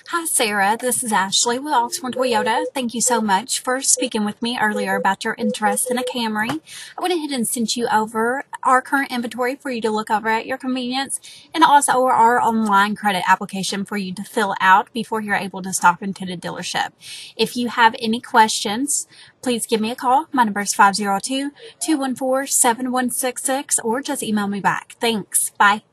Hi, Sarah. This is Ashley with Oxmoor Toyota. Thank you so much for speaking with me earlier about your interest in a Camry. I went ahead and sent you over our current inventory for you to look over at your convenience, and also our online credit application for you to fill out before you're able to stop into the dealership. If you have any questions, please give me a call. My number is 502-214-7166, or just email me back. Thanks. Bye.